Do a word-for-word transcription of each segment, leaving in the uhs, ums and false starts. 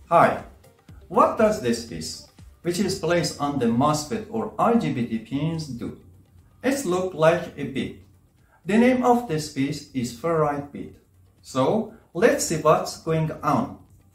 Hi, what does this piece, which is placed on the MOSFET or I G B T pins, do? It looks like a bead. The name of this piece is Ferrite bead. So, let's see what's going on.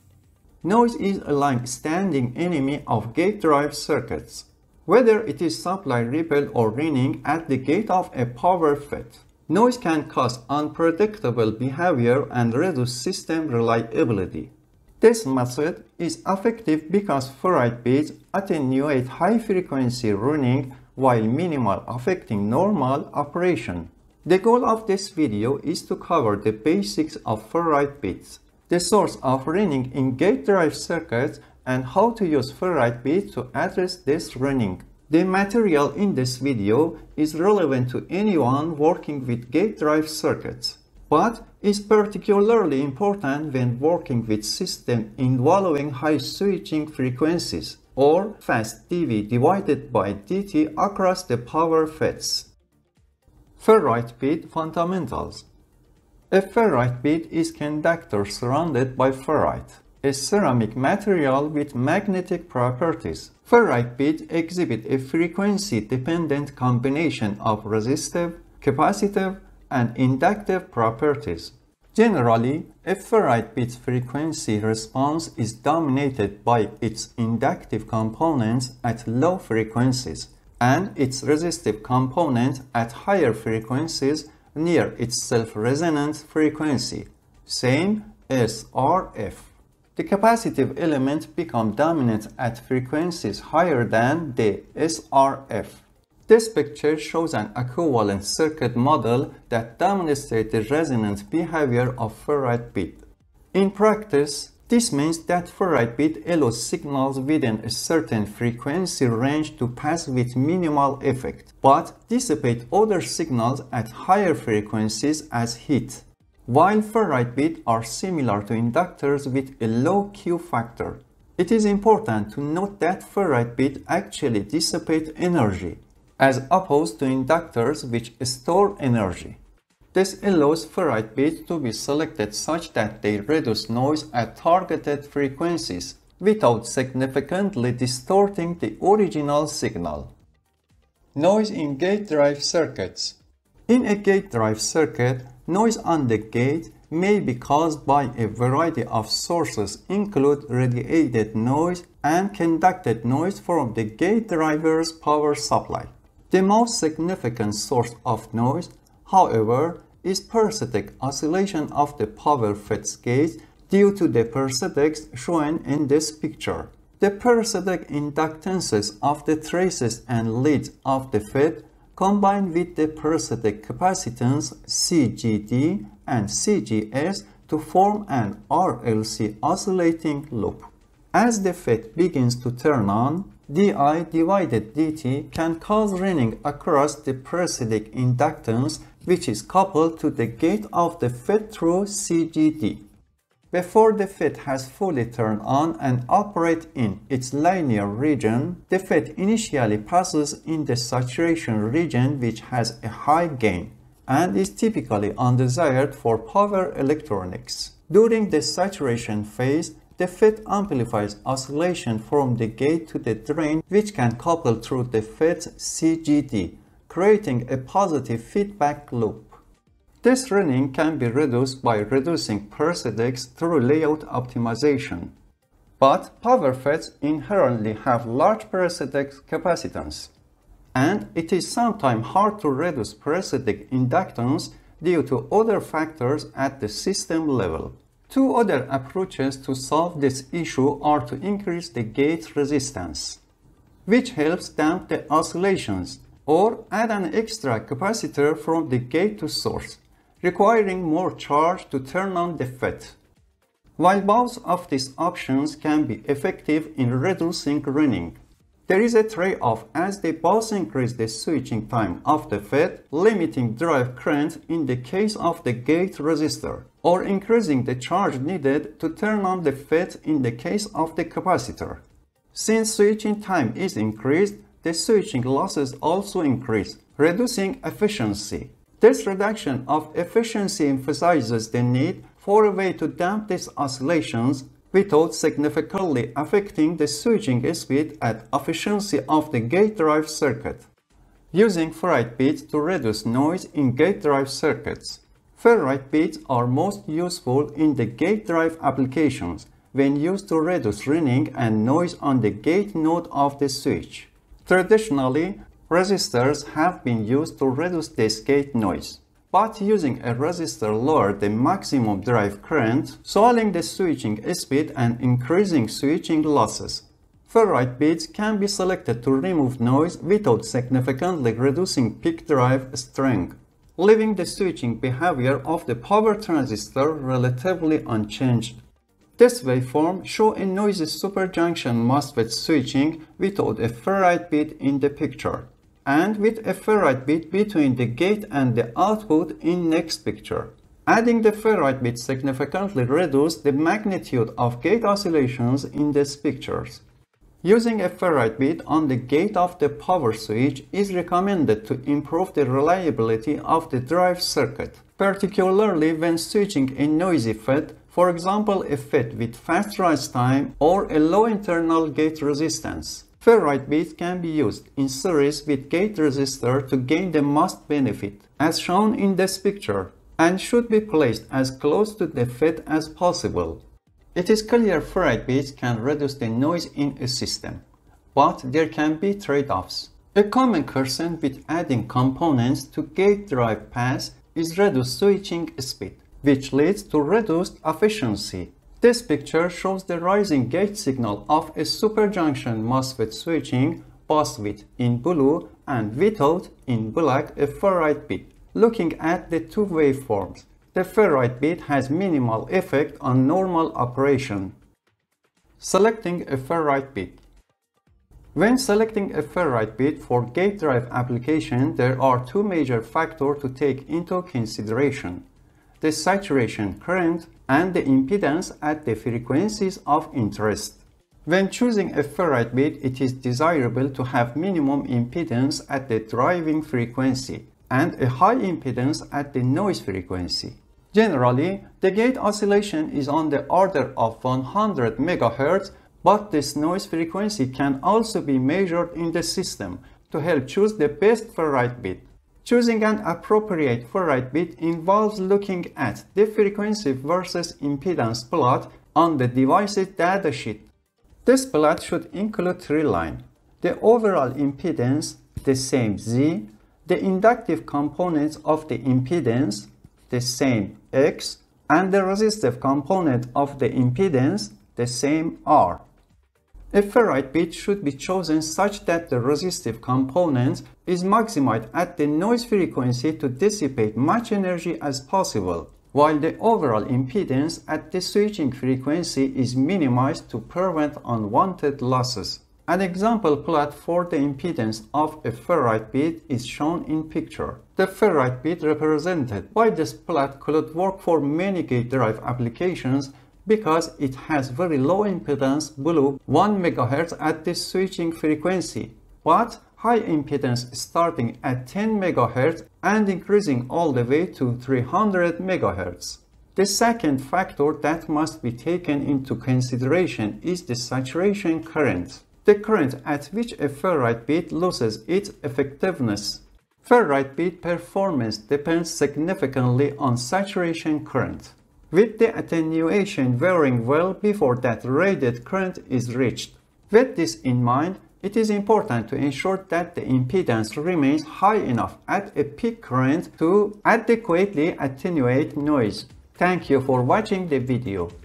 Noise is a long-standing enemy of gate drive circuits, whether it is supply ripple or ringing at the gate of a power FET. Noise can cause unpredictable behavior and reduce system reliability. This method is effective because ferrite beads attenuate high-frequency running while minimal affecting normal operation. The goal of this video is to cover the basics of ferrite beads, the source of running in gate drive circuits, and how to use ferrite beads to address this running. The material in this video is relevant to anyone working with gate drive circuits, but is particularly important when working with systems involving high switching frequencies or fast D V divided by D T across the power FETs. Ferrite bead fundamentals. A ferrite bead is conductor surrounded by ferrite, a ceramic material with magnetic properties. Ferrite beads exhibit a frequency-dependent combination of resistive, capacitive, and inductive properties. Generally, a ferrite bead's frequency response is dominated by its inductive components at low frequencies and its resistive component at higher frequencies near its self-resonant frequency, same S R F. The capacitive element becomes dominant at frequencies higher than the S R F. This picture shows an equivalent circuit model that demonstrates the resonant behavior of ferrite bead. In practice, this means that ferrite bead allows signals within a certain frequency range to pass with minimal effect, but dissipate other signals at higher frequencies as heat. While ferrite beads are similar to inductors with a low Q factor, it is important to note that ferrite beads actually dissipate energy, as opposed to inductors which store energy. This allows ferrite beads to be selected such that they reduce noise at targeted frequencies without significantly distorting the original signal. Noise in gate drive circuits. In a gate drive circuit, noise on the gate may be caused by a variety of sources, including radiated noise and conducted noise from the gate driver's power supply. The most significant source of noise, however, is parasitic oscillation of the power FET's gate due to the parasitics shown in this picture. The parasitic inductances of the traces and leads of the FET combine with the parasitic capacitance C G D and C G S to form an R L C oscillating loop. As the FET begins to turn on, D I divided D T can cause running across the parasitic inductance, which is coupled to the gate of the FET through C G D. Before the FET has fully turned on and operates in its linear region, the FET initially passes in the saturation region, which has a high gain and is typically undesired for power electronics. During the saturation phase, the FET amplifies oscillation from the gate to the drain, which can couple through the FET's C G D, creating a positive feedback loop. This running can be reduced by reducing parasitics through layout optimization. But power FETs inherently have large parasitic capacitance, and it is sometimes hard to reduce parasitic inductance due to other factors at the system level. Two other approaches to solve this issue are to increase the gate resistance, which helps damp the oscillations, or add an extra capacitor from the gate to source, requiring more charge to turn on the FET. While both of these options can be effective in reducing running, there is a trade-off as they both increase the switching time of the FET, limiting drive current in the case of the gate resistor, or increasing the charge needed to turn on the FET in the case of the capacitor. Since switching time is increased, the switching losses also increase, reducing efficiency. This reduction of efficiency emphasizes the need for a way to damp these oscillations, without significantly affecting the switching speed and efficiency of the gate drive circuit. Using ferrite beads to reduce noise in gate drive circuits. Ferrite beads are most useful in the gate drive applications when used to reduce ringing and noise on the gate node of the switch. Traditionally, resistors have been used to reduce this gate noise, but using a resistor lowered the maximum drive current, slowing the switching speed and increasing switching losses. Ferrite beads can be selected to remove noise without significantly reducing peak drive strength, leaving the switching behavior of the power transistor relatively unchanged. This waveform shows a noisy superjunction MOSFET switching without a ferrite bead in the picture, and with a ferrite bead between the gate and the output in next picture. Adding the ferrite bead significantly reduces the magnitude of gate oscillations in these pictures. Using a ferrite bead on the gate of the power switch is recommended to improve the reliability of the drive circuit, particularly when switching a noisy FET, for example a FET with fast rise time or a low internal gate resistance. Ferrite beads can be used in series with gate resistor to gain the most benefit, as shown in this picture, and should be placed as close to the FET as possible. It is clear ferrite beads can reduce the noise in a system, but there can be trade-offs. A common concern with adding components to gate drive paths is reduced switching speed, which leads to reduced efficiency. This picture shows the rising gate signal of a superjunction MOSFET switching bus with in blue and without in black a ferrite bead. Looking at the two waveforms, the ferrite bead has minimal effect on normal operation. Selecting a ferrite bead. When selecting a ferrite bead for gate drive application, there are two major factors to take into consideration: the saturation current and the impedance at the frequencies of interest. When choosing a ferrite bead, it is desirable to have minimum impedance at the driving frequency and a high impedance at the noise frequency. Generally, the gate oscillation is on the order of one hundred megahertz, but this noise frequency can also be measured in the system to help choose the best ferrite bead. Choosing an appropriate ferrite bead involves looking at the frequency versus impedance plot on the device's datasheet. This plot should include three lines: the overall impedance, the same Z, the inductive components of the impedance, the same X, and the resistive component of the impedance, the same R. A ferrite bead should be chosen such that the resistive component is maximized at the noise frequency to dissipate much energy as possible, while the overall impedance at the switching frequency is minimized to prevent unwanted losses. An example plot for the impedance of a ferrite bead is shown in picture. The ferrite bead represented by this plot could work for many gate drive applications because it has very low impedance below one megahertz at the switching frequency, but high impedance starting at ten megahertz and increasing all the way to three hundred megahertz. The second factor that must be taken into consideration is the saturation current, the current at which a ferrite bead loses its effectiveness. Ferrite bead performance depends significantly on saturation current, with the attenuation varying well before that rated current is reached. With this in mind, it is important to ensure that the impedance remains high enough at a peak current to adequately attenuate noise. Thank you for watching the video.